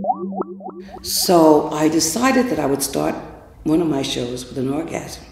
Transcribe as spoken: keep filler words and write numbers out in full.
So I decided that I would start one of my shows with an orgasm.